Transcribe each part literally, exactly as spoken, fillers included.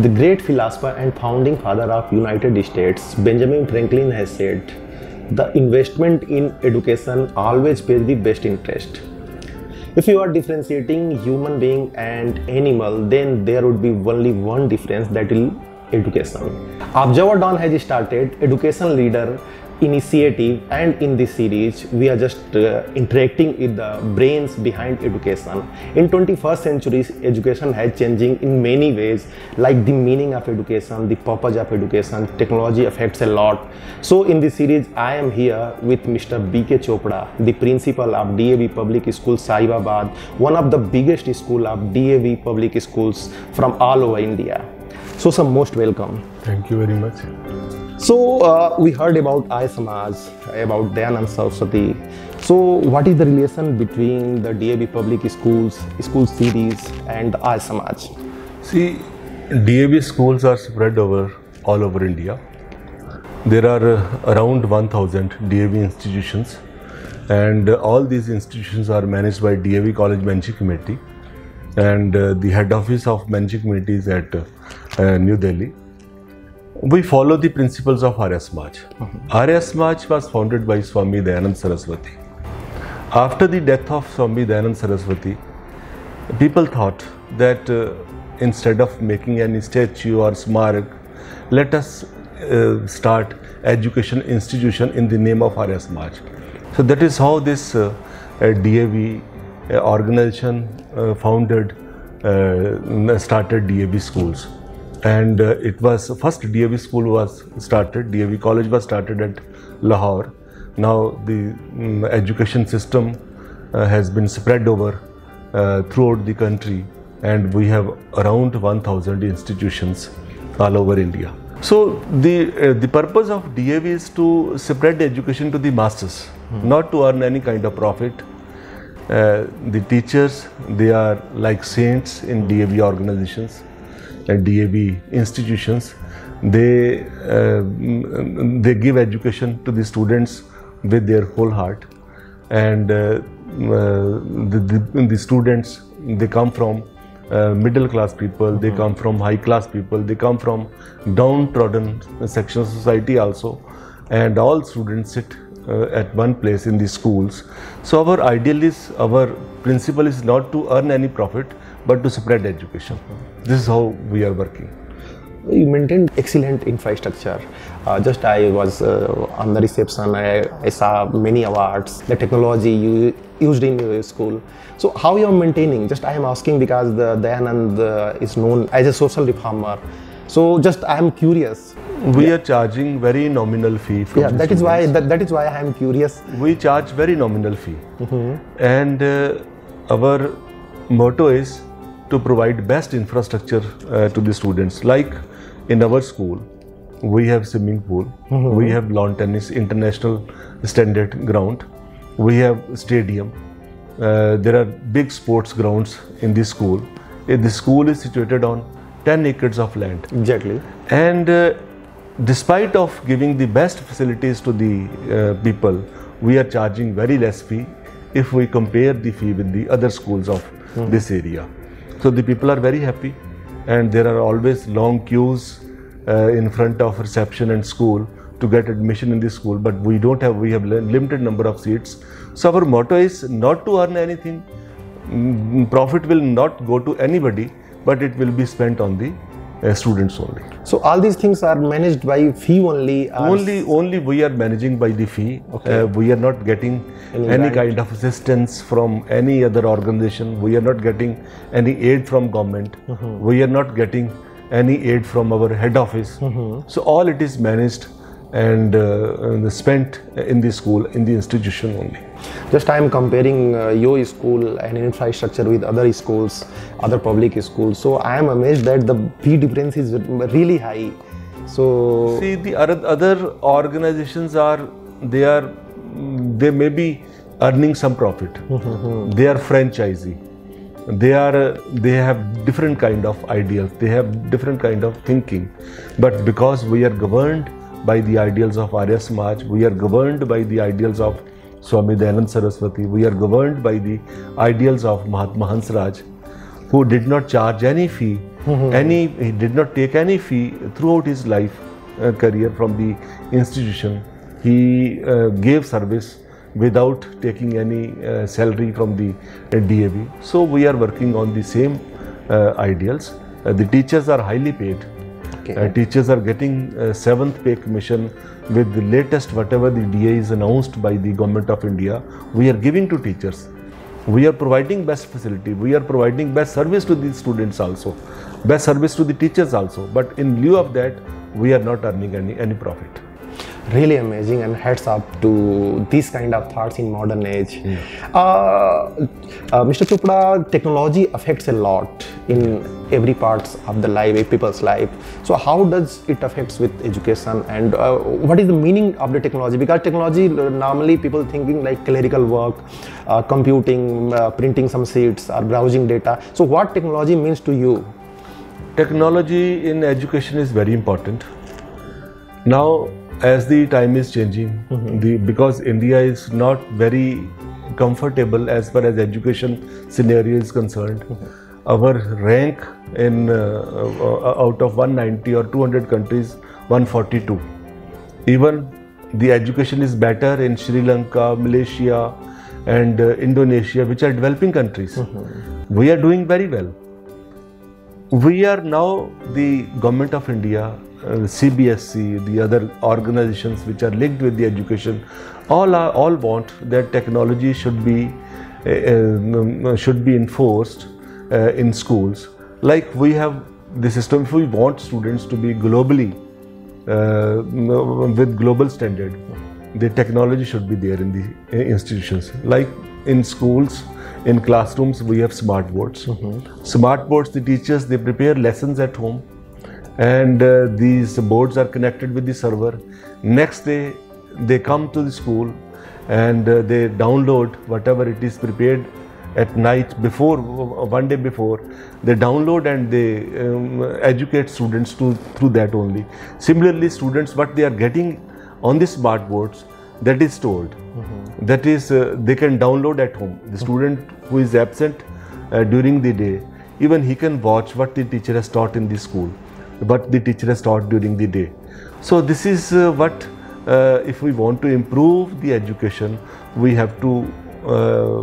The great philosopher and founding father of United States, Benjamin Franklin, has said, "The investment in education always pays the best interest." If you are differentiating human being and animal, then there would be only one difference, that will education. Observer Dawn has started Education Leader initiative, and in this series we are just uh, interacting with the brains behind education. In twenty-first century, education has changing in many ways, like the meaning of education, the purpose of education. Technology affects a lot. So in this series I am here with Mister B K Chopra, the principal of D A V Public School Sahibabad, one of the biggest school of D A V Public Schools from all over India. So sir, most welcome. Thank you very much. So uh, we heard about Arya Samaj, about Dayanand Saraswati. So what is the relation between the D A V Public Schools, school series and the Arya Samaj? See, D A V schools are spread over all over India. There are uh, around one thousand D A V institutions, and uh, all these institutions are managed by D A V College Managing Committee, and uh, the head office of Managing Committee is at uh, uh, New Delhi. We follow the principles of Arya Samaj. Mm-hmm. Arya Samaj was founded by Swami Dayanand Saraswati. After the death of Swami Dayanand Saraswati, people thought that uh, instead of making any statue or smarak, let us uh, start education institution in the name of Arya Samaj. So that is how this uh, uh, D A V uh, organization uh, founded, uh, started D A V schools. And uh, it was first D A V school was started, D A V college was started at Lahore. Now the um, education system uh, has been spread over uh, throughout the country, and we have around one thousand institutions all over India. So the uh, the purpose of D A V is to spread education to the masses, hmm. not to earn any kind of profit. Uh, the teachers, they are like saints in D A V organizations and D A V institutions. They uh, they give education to the students with their whole heart, and uh, uh, the, the, the students, they come from uh, middle class people, mm-hmm. they come from high class people, they come from downtrodden section of society also, and all students sit uh, at one place in the schools. So our ideal is, our principle is not to earn any profit, but to spread education. This is how we are working. You maintained excellent infrastructure. Uh, just I was uh, on the reception, I, I saw many awards, the technology you used in your school. So how you are maintaining? Just I am asking because the Dayanand uh, is known as a social reformer. So just I am curious. We yeah. are charging very nominal fee from yeah, the that students. is why that, that is why I am curious. We charge very nominal fee, mm-hmm. and uh, our motto is to provide best infrastructure uh, to the students. Like in our school, we have swimming pool, mm-hmm. we have lawn tennis, international standard ground, we have stadium, uh, there are big sports grounds in the school. Uh, the school is situated on ten acres of land. Exactly. And uh, despite of giving the best facilities to the uh, people, we are charging very less fee if we compare the fee with the other schools of mm-hmm. this area. So the people are very happy, and there are always long queues uh, in front of reception and school to get admission in the school, but we don't have, we have limited number of seats. So our motto is not to earn anything. Mm, profit will not go to anybody, but it will be spent on the uh, students only. So all these things are managed by fee only? Only, only we are managing by the fee. Okay. Uh, we are not getting any, any kind of assistance from any other organization. We are not getting any aid from government. Mm-hmm. We are not getting any aid from our head office. Mm-hmm. So all it is managed and uh, spent in the school, in the institution only. Just I am comparing uh, your school and infrastructure with other schools, other public schools. So I am amazed that the fee difference is really high. So see, the other organizations are, they are, they may be earning some profit. Mm-hmm. They are franchisee. They are, they have different kind of ideals. They have different kind of thinking. But because we are governed by the ideals of Arya Samaj, we are governed by the ideals of Swami Dayanand Saraswati, we are governed by the ideals of Mahatma Hansraj, who did not charge any fee Mm-hmm. Any, he did not take any fee throughout his life uh, career from the institution. He uh, gave service without taking any uh, salary from the uh, D A V. So we are working on the same uh, ideals. Uh, the teachers are highly paid. Okay. Uh, teachers are getting uh, seventh pay commission with the latest whatever the D A is announced by the Government of India. We are giving to teachers. We are providing best facility. We are providing best service to the students also, best service to the teachers also. But in lieu of that, we are not earning any any profit. Really amazing, and hats up to these kind of thoughts in modern age. Yeah. Uh, uh, Mister Chopra, technology affects a lot in every parts of the life, people's life. So how does it affects with education, and uh, what is the meaning of the technology? Because technology, normally people thinking like clerical work, uh, computing, uh, printing some sheets or browsing data. So what technology means to you? Technology in education is very important. Now, as the time is changing, mm-hmm. the, because India is not very comfortable as far as education scenario is concerned. Mm-hmm. Our rank in uh, uh, out of one ninety or two hundred countries, one forty-two. Even the education is better in Sri Lanka, Malaysia and uh, Indonesia, which are developing countries. Mm-hmm. We are doing very well. We are now the Government of India, Uh, C B S E, the other organizations which are linked with the education, all are all want that technology should be uh, uh, should be enforced uh, in schools. Like we have the system, if we want students to be globally uh, with global standard, the technology should be there in the uh, institutions. Like in schools, in classrooms, we have smart boards. Mm-hmm. Smart boards, the teachers, they prepare lessons at home. And uh, these boards are connected with the server. Next day they come to the school and uh, they download whatever it is prepared at night before, one day before. They download and they um, educate students to, through that only. Similarly, students, what they are getting on the smart boards, that is stored. Mm-hmm. That is, uh, they can download at home. The student who is absent uh, during the day, even he can watch what the teacher has taught in the school, what the teacher has taught during the day. So this is uh, what, uh, if we want to improve the education, we have to uh,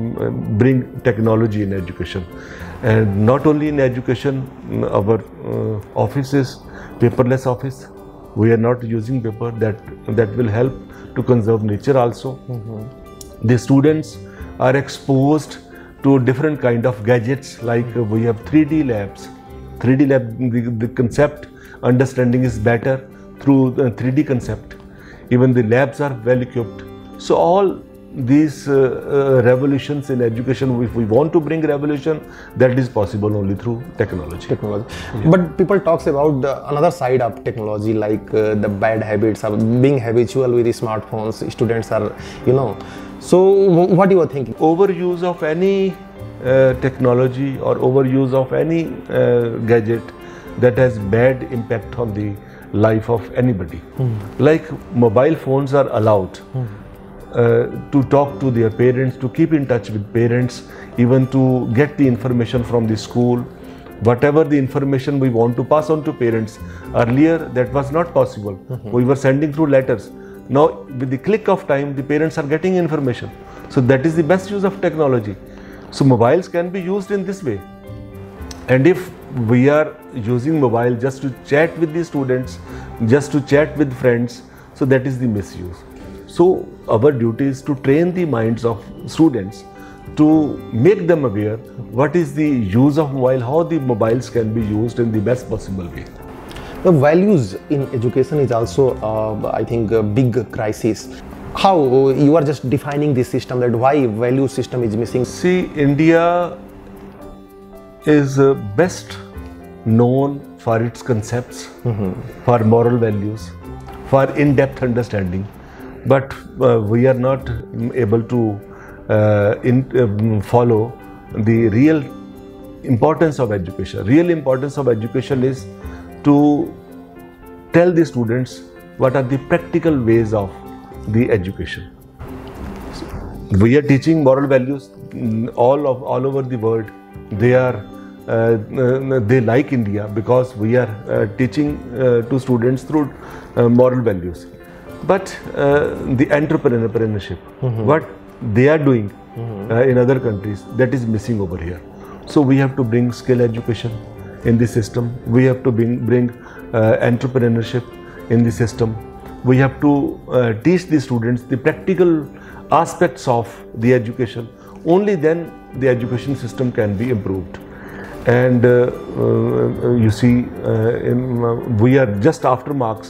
bring technology in education. And not only in education, our uh, office is paperless office. We are not using paper. That, that will help to conserve nature also. Mm-hmm. The students are exposed to different kind of gadgets, like uh, we have three D labs. three D lab, the, the concept understanding is better through the three D concept. Even the labs are well equipped. So all these uh, uh, revolutions in education, if we want to bring revolution, that is possible only through technology. Technology. Yeah. But people talks about the another side of technology, like uh, the bad habits of being habitual with the smartphones. Students are, you know. So what you are thinking? Overuse of any Uh, technology or overuse of any uh, gadget that has bad impact on the life of anybody. Mm. Like mobile phones are allowed mm. uh, to talk to their parents, to keep in touch with parents, even to get the information from the school. Whatever the information we want to pass on to parents, earlier that was not possible. Mm-hmm. We were sending through letters. Now with the click of time, the parents are getting information. So that is the best use of technology. So mobiles can be used in this way. And if we are using mobile just to chat with the students, just to chat with friends, so that is the misuse. So our duty is to train the minds of students, to make them aware what is the use of mobile, how the mobiles can be used in the best possible way. The values in education is also, uh, I think, a big crisis. How you are just defining this system, that why value system is missing? See, India is uh, best known for its concepts, mm-hmm. for moral values, for in-depth understanding. But uh, we are not able to uh, in, uh, follow the real importance of education. Real importance of education is to tell the students what are the practical ways of the education. We are teaching moral values all of all over the world. They are uh, they like India because we are uh, teaching uh, to students through uh, moral values. But uh, the entrepreneurship, mm-hmm. what they are doing mm-hmm. uh, in other countries, that is missing over here. So we have to bring skill education in the system. We have to bring, bring uh, entrepreneurship in the system. We have to uh, teach the students the practical aspects of the education. Only then the education system can be improved. And uh, uh, you see, uh, in, uh, we are just after marks.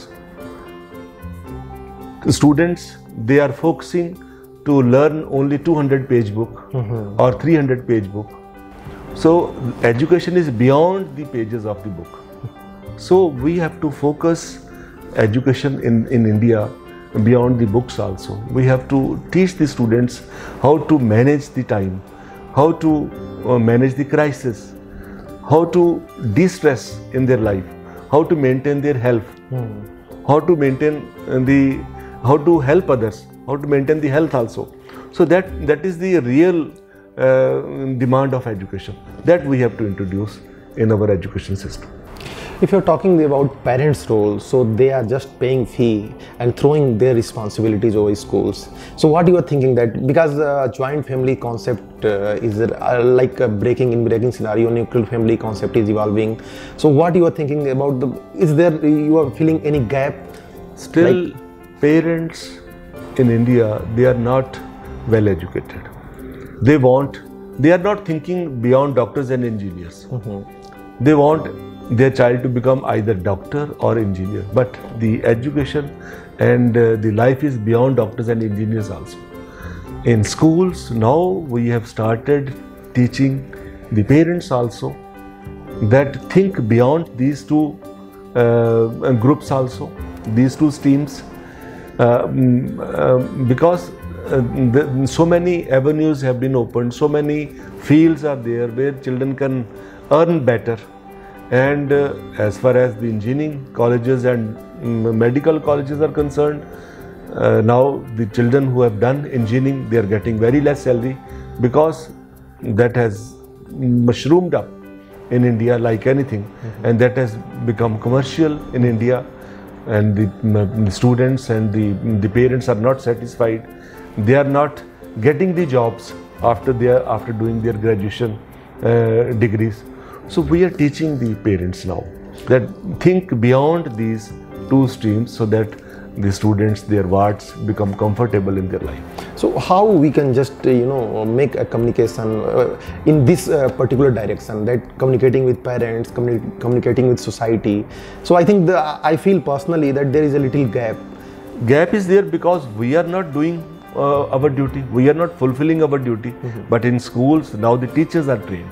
Students, they are focusing to learn only two hundred page book mm-hmm. or three hundred page book. So education is beyond the pages of the book. So we have to focus education in, in India beyond the books also. We have to teach the students how to manage the time, how to uh, manage the crisis, how to de-stress in their life, how to maintain their health, mm. how to maintain the, how to help others, how to maintain the health also. So that, that is the real uh, demand of education that we have to introduce in our education system. If you're talking about parents' role, so they are just paying fee and throwing their responsibilities over schools. So what you are thinking that because the joint family concept uh, is uh, like a breaking in breaking scenario, nuclear family concept is evolving. So what you are thinking about the, is there, you are feeling any gap? Still, like, parents in India, they are not well educated. They want, they are not thinking beyond doctors and engineers. Mm-hmm. They want their child to become either doctor or engineer, but the education and uh, the life is beyond doctors and engineers also. In schools now we have started teaching the parents also that think beyond these two uh, groups also, these two streams, uh, uh, because uh, the, so many avenues have been opened, so many fields are there where children can earn better. And uh, as far as the engineering colleges and um, medical colleges are concerned, uh, now the children who have done engineering, they are getting very less salary because that has mushroomed up in India like anything, mm-hmm. and that has become commercial in India, and the, um, the students and the, the parents are not satisfied. They are not getting the jobs after they are, after doing their graduation uh, degrees. So we are teaching the parents now that think beyond these two streams so that the students, their wards become comfortable in their life. So how we can just uh, you know make a communication uh, in this uh, particular direction, that communicating with parents, communi communicating with society. So I think the, I feel personally that there is a little gap. Gap is there because we are not doing uh, our duty. We are not fulfilling our duty. Mm-hmm. But in schools now the teachers are trained.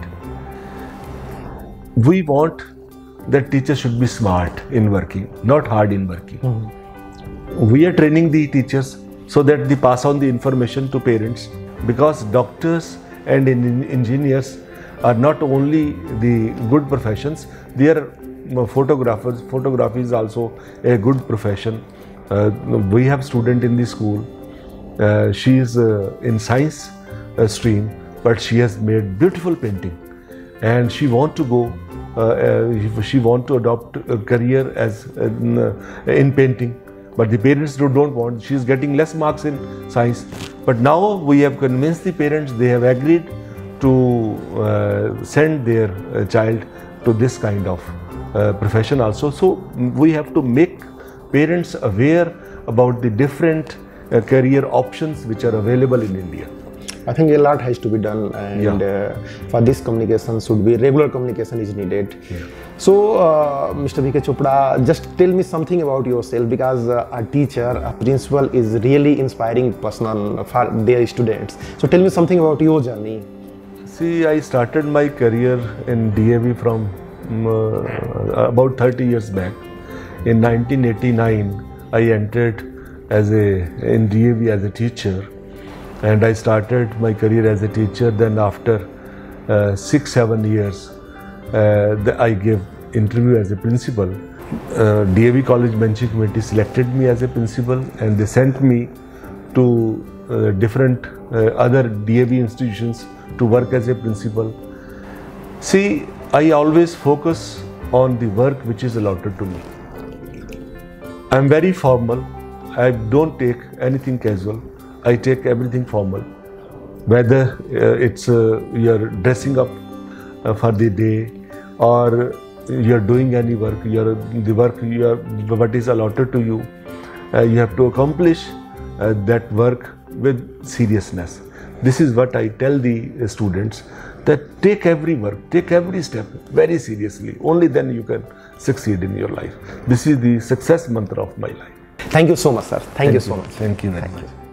We want that teachers should be smart in working, not hard in working. Mm-hmm. We are training the teachers so that they pass on the information to parents, because doctors and engineers are not only the good professions, they are photographers. Photography is also a good profession. Uh, we have student in the school. Uh, she is uh, in science uh, stream, but she has made beautiful painting, and she want to go. Uh, uh, she want to adopt a career as uh, in painting, but the parents don't, don't want. She is getting less marks in science. But now we have convinced the parents. They have agreed to uh, send their uh, child to this kind of uh, profession also. So we have to make parents aware about the different uh, career options which are available in India. I think a lot has to be done, and yeah. uh, for this communication should be regular communication is needed. Yeah. So, uh, Mister V K Chopra, just tell me something about yourself, because uh, a teacher, a principal is really inspiring person for their students. So, tell me something about your journey. See, I started my career in D A V from um, uh, about thirty years back. In nineteen eighty-nine, I entered as a in D A V as a teacher. And I started my career as a teacher. Then after uh, six, seven years, uh, the, I gave interview as a principal. Uh, D A V College Benching Committee selected me as a principal, and they sent me to uh, different uh, other D A V institutions to work as a principal. See, I always focus on the work which is allotted to me. I am very formal. I don't take anything casual. I take everything formal. Whether uh, it's uh, you're dressing up uh, for the day, or you're doing any work, you're, the work you are, what is allotted to you, uh, you have to accomplish uh, that work with seriousness. This is what I tell the students, that take every work, take every step very seriously. Only then you can succeed in your life. This is the success mantra of my life. Thank you so much, sir. Thank, Thank you so much. Thank you very much.